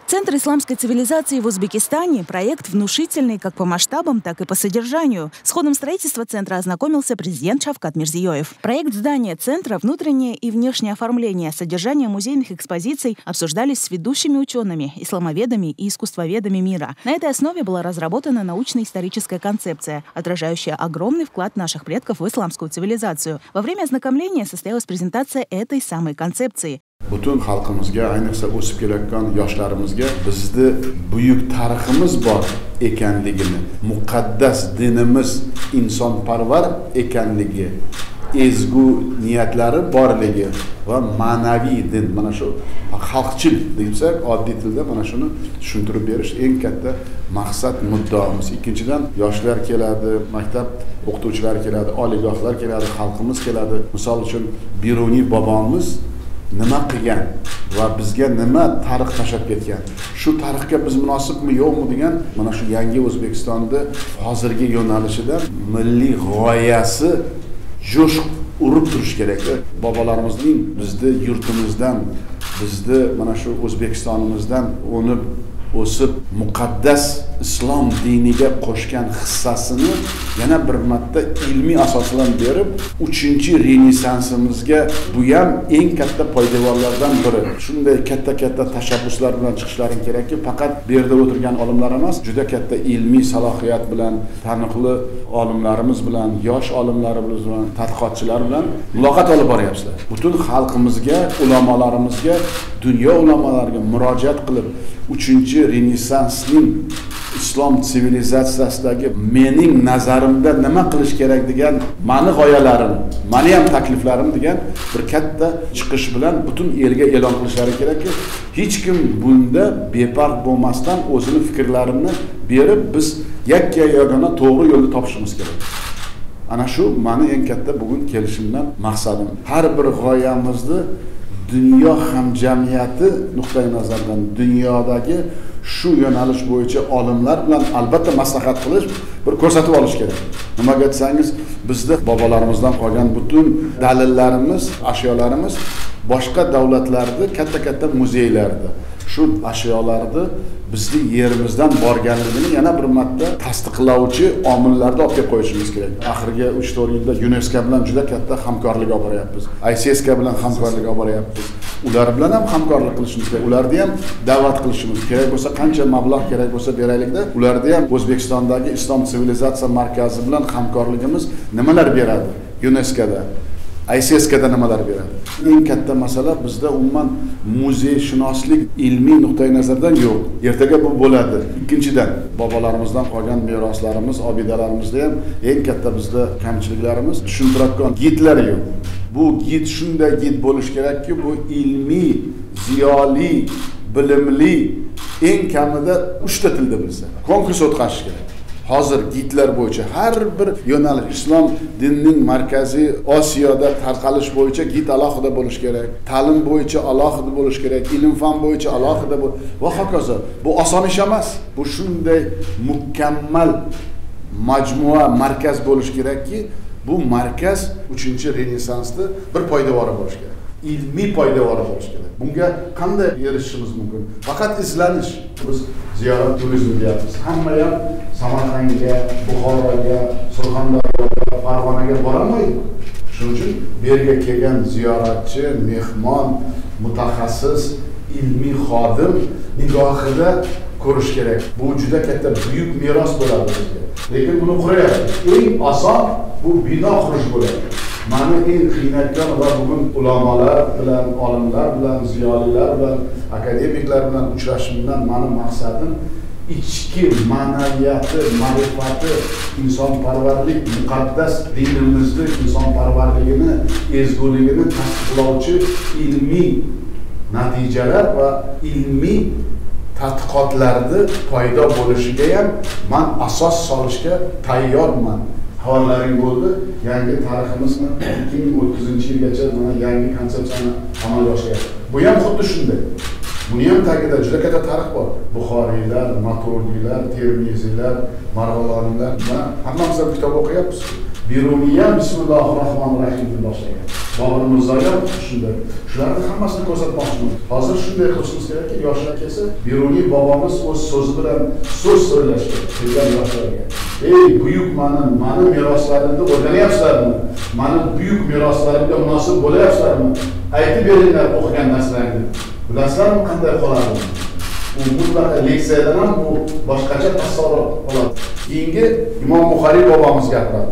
Центр исламской цивилизации в Узбекистане – проект внушительный как по масштабам, так и по содержанию. С ходом строительства центра ознакомился президент Шавкат Мирзиёев. Проект здания центра, внутреннее и внешнее оформление, содержание музейных экспозиций обсуждались с ведущими учеными, исламоведами и искусствоведами мира. На этой основе была разработана научно-историческая концепция, отражающая огромный вклад наших предков в исламскую цивилизацию. Во время ознакомления состоялась презентация этой самой концепции. Butun xalqimizga, ayniqsa o'sib kelayotgan yoshlarimizga bizning buyuk tariximiz bor ekanligini, muqaddas dinimiz insonparvar ekanligi, ezgu niyatlari borligi va ma'naviy din, mana shu xalqchil deyilsa, oddiy tilda mana shuni tushuntirib berish eng katta maqsad muddaomiz. Ikkinchidan, yoshlar keladi, maktab o'qituvchilari keladi, oliygohlar keladi, xalqimiz keladi. Misol uchun Biruniy bobomiz nima qilgan va bizga nima tarix tashlab ketgan, shu tarixga biz munosibmi yo'qmi degan mana shu yangi O'zbekistonda hozirgi yo'nalishida milliy g'oyasi jo'sh urib turish kerak. Bobolarimizning bizni yurtimizdan, bizni mana shu O'zbekistonimizdan o'nib o'sib muqaddas islom diniga qo'shgan hissasini yana bir marta ilmiy asos bilan berib, 3-renessansimizga bu ham eng katta poydevorlardan biri. Shunday katta tashabbuslar bilan chiqishlaring kerakki, faqat bu yerda o'tirgan olimlar emas, juda katta ilmiy salohiyat bilan, taniqli olimlarimiz bilan, yosh olimlarimiz bilan, tadqiqotchilar bilan muloqot olib boryapsizlar. Butun xalqimizga, ulamolarimizga, dunyo ulamolariga murojaat qilib, 3-renessansning islom sivilizatsiyasidagi mening nazarimda nima qilish kerak degan mani g'oyalarim, mani ham takliflarim degan bir katta chiqish bilan butun elga e'lon qilishlari kerakki, hech kim bunda befarq bo'lmasdan o'zini fikrlarini berib, biz yakka-yagona to'g'ri yo'lni topishimiz kerak. Ana shu mani eng katta bugun kelishimdan maqsadim. Har bir g'oyamizni dunyo hamjamiyati nuqtai nazaridan dunyodagi shu yo'nalish bo'yicha olimlar bilan albatta maslahat qilish, bir ko'rsatib olish kerak. Nimaga desangiz, bizda bobolarimizdan qolgan butun dalillarimiz, ashyolarimiz boshqa davlatlarda katta muzeylarda shu ashyolarni bizning yerimizdan borganligini yana bir marta tasdiqlovchi omillarni olib kelib qo'yishimiz kerak. Oxirgi 3-4 yilda UNESCO bilan juda katta hamkorlik olib boryapmiz. ICSK bilan hamkorlik olib boryapmiz. Ular bilan ham hamkorlik qilishimiz kerak. Ularni ham da'vat qilishimiz kerak bo'lsa, qancha mablag' kerak bo'lsa beraylikda, ularni ham O'zbekistondagi Islom sivilizatsiya markazi bilan hamkorligimiz nimalar beradi? UNESCOda, ICSKda nimalar beradi? Eng katta masala bizda umuman muzeyshunoslik ilmiy nuqtai nazardan yo'q. Ertaga bu bo'ladi. Ikkinchidan, bobolarimizdan qolgan meroslarimiz, obidalarimizda ham eng katta bizda kamchiliklarimiz tushuntiradigan gidlar yo'q. Bu gid shunday gid bo'lish kerakki, bu ilmiy, ziyoli, bilimli, eng kamida 3 ta tilda bilsa. Konkurs o'tkazish kerak. Hozir gidlar bo'yicha har bir yo'nalish, islom dinining markaziy Osiyoda tarqalish bo'yicha gid alohida bo'lish kerak, ta'lim bo'yicha alohida bo'lish kerak, ilm-fan bo'yicha alohida va hokazo. Bu oson ish emas. Bu shunday mukammal majmua, markaz bo'lish kerakki, bu markaz 3-renessansda bir poydevori bo'lish kerak. Ilmiy poydevori bo'lish kerak. Bunga qanday erishishimiz mumkin? Faqat izlanish. Biz ziyorat turizmi deyapmiz. Hamma ham Samarqandga, Buxoroga, Surxondaryoga, Farg'onaga borolmaydi. Shuning uchun bu yerga kelgan ziyoratchi, mehmon, mutaxassis, ilmiy xodim nigohida ko'rish kerak. Bu juda katta buyuk meros bo'ladi bizga. Lekin buni qurayapmiz. Eng oson bu bino qurish bo'ladi. Mani eng qiynayotgan va bugun ulamolar bilan, olimlar bilan, ziyolilar bilan, akademiklar bilan uchrashishimdan mani maqsadim ichki ma'naviyati, ma'rifati, insonparvarlik, muqaddas dinimizni insonparvarligini, ezguligini tasdiqlovchi ilmiy natijalar va ilmiy tadqiqotlarni paydo bo'lishiga ham men asos solishga tayyorman. Xabarlaring bo'ldi. Yangi tariximizni 2030-yilgacha mana yangi konsepsiyani amalga oshiryapti. Bu ham xuddi shunday. Buni ham tagida juda katta tarix bor. Buxoriylar, Maturdilar, Termiziylar, Marg'ilonlar, hammamiz ham kitob o'qiyapmiz. Beruniy ham Bismillahirrohmanirrohim deb boshlagan. Bobur Mirzoyev shunday. Shularni hammasini ko'rsatmoqchiman. Hozir shunday qilishimiz kerakki, yoshlar kelsa, Beruniy bobomiz o'z so'zi bilan so'z so'zlashdi kelgan yoshlarga. Ey buyuk mani meroslarimni o'rganyapsizlarmi? Mani buyuk meroslarimga munosib bo'layapsizlarmi? Aytib beringlar o'qigan narsalarni. Bilasizlarmi qanday qoladi? Bu mutlaqo leksiyadan ham bu boshqacha taassurot oladi. Keyingi Imom Buxoriy bobomiz gapiradi.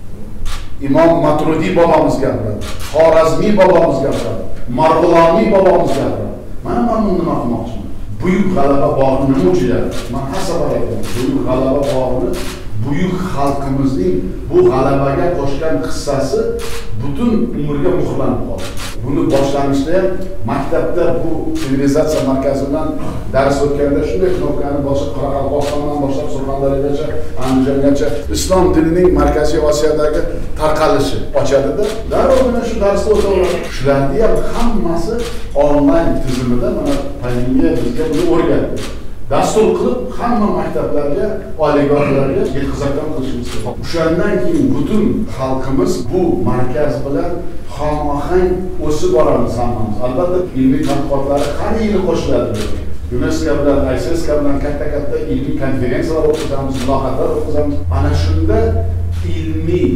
İmam Maturidiy bobomiz gapiradi. Xorazmiy bobomiz gapiradi. Marg'iloniy bobomiz gapiradi. Mana buni nima qilmoqchiman? Buyuk g'alaba bog'ini nima uchun yaratdi? Men har safar aytaman. Buyuk g'alaba bog'ini buyuk xalqimizning bu g'alabaga qo'shgan hissasi butun umrga muhrlanib qoldi. Buni boshlanishda ham maktabda bu sivilizatsiya markazi bilan dars o'tganda shunday knopkani bosib Qoraqalpog'istondan boshlab Surxondaryogacha, Andijongacha islom dinining Markaziy Osiyodagi tarqalishi ochadida, darrov mana shu darsda o'taveradi. Shularni ham hammasi onlayn tizimida mana pandemiya bizga buni o'rgatdi. Dastur qilib hamma maktablarga, oliygohlarga yetkazadigan qilishimiz kerak. O'shandan keyin butun xalqimiz bu markaz bilan hamohang o'sib boramiz hammamiz. Albatta ilmiy tadqiqotlari har yili qo'shiladi. UNESCO bilan, ICSK bilan katta ilmiy konferensiyalar o'tkazamiz, muloqotlar o'tkazamiz. Ana shunda ilmiy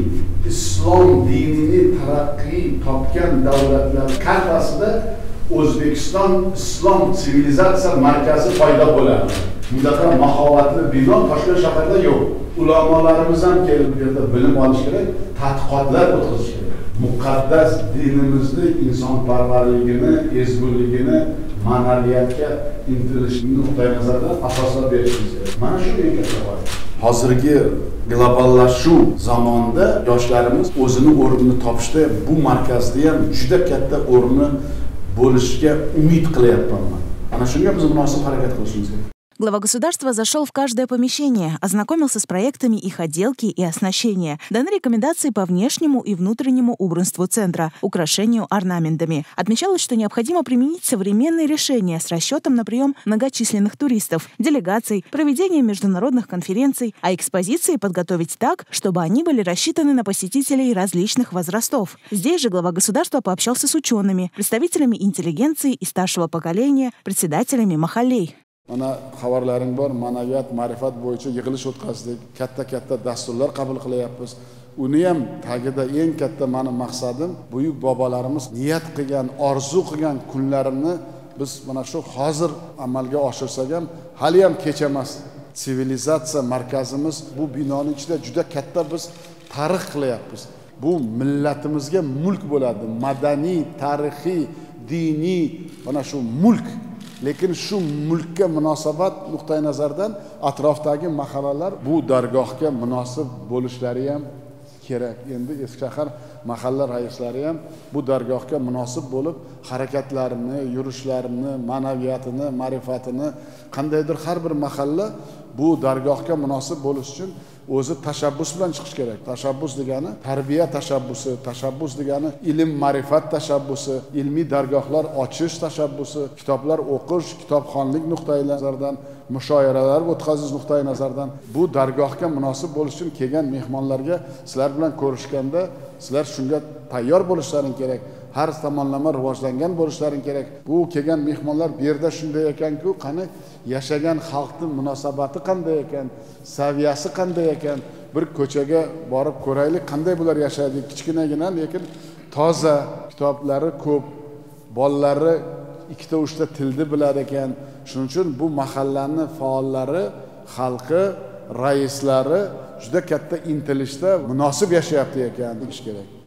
islom dinini taraqqiy topgan davlatlar kartasida O'zbekiston islom sivilizatsiya markazi paydo bo'ladi. Bunaqa mahoratli bino Toshkent shahrida yo'q. Ulamolarimiz ham kelib bu yerda bilim olish kerak, tadqiqotlar o'tkazish kerak. Muqaddas dinimizni, insonparvarligini, ezguligini, ma'naviyatga intilishni nuqtai nazaridan asoslab berishimiz kerak. Mana shu eng katta g'oya. Hozirgi globallashuv zamonida yoshlarimiz o'zini o'rnini topishda bu markazda ham juda katta o'rni bo'lishiga umid qilyapman. Ana shunga biz munosib harakat qilishimiz kerak. Глава государства зашел в каждое помещение, ознакомился с проектами их отделки и оснащения. Даны рекомендации по внешнему и внутреннему убранству центра, украшению орнаментами. Отмечалось, что необходимо применить современные решения с расчетом на прием многочисленных туристов, делегаций, проведение международных конференций, а экспозиции подготовить так, чтобы они были рассчитаны на посетителей различных возрастов. Здесь же глава государства пообщался с учеными, представителями интеллигенции и старшего поколения, председателями махаллей. Mana xabarlaring bor, ma'naviyat, ma'rifat bo'yicha yig'ilish o'tkazdik, katta dasturlar qabul qilyapmiz. Uni ham tagida eng katta meni maqsadim buyuk bobolarimiz niyat qilgan, orzu qilgan kunlarini biz mana shu hozir amalga oshirsak ham hali ham kech emas. Sivilizatsiya markazimiz bu binoning ichida juda katta biz tarix qilyapmiz. Bu millatimizga mulk bo'ladi. Madaniy, tarixiy, diniy mana shu mulk. Lekin shu mulkka munosabat nuqtai nazaridan atrofdagi mahallalar bu dargohga munosib bo'lishlari ham kerak. Endi Eskishahar mahalla raislari ham bu dargohga munosib bo'lib, harakatlarini, yurishlarini, ma'naviyatini, ma'rifatini qandaydir har bir mahalla bu dargohga munosib bo'lish uchun o'zi tashabbus bilan chiqish kerak. Tashabbus degani tarbiya tashabbusi, tashabbus degani ilm, ma'rifat tashabbusi, ilmiy dargohlar ochish tashabbusi, kitoblar o'qish, kitobxonlik nuqtai nazaridan, mushoiralar o'tkazish nuqtai nazaridan bu dargohga munosib bo'lish uchun kelgan mehmonlarga sizlar bilan ko'rishganda sizlar shunga tayyor bo'lishlaring kerak. Har tomonlama rivojlangan bo'lishlaring kerak. Bu kelgan mehmonlar bu yerda shunday ekan-ku, qani yashagan xalqning munosabati qanday ekan, saviyasi qanday ekan, bir ko'chaga borib ko'raylik, qanday bular yashaydi. Kichkinagina lekin toza, kitoblari ko'p, bolalari 2-3 ta tilni bilar ekan. Shuning uchun bu mahallaning faollari, xalqi, raislari juda katta intilishda munosib yashayapti ekan deyish kerak.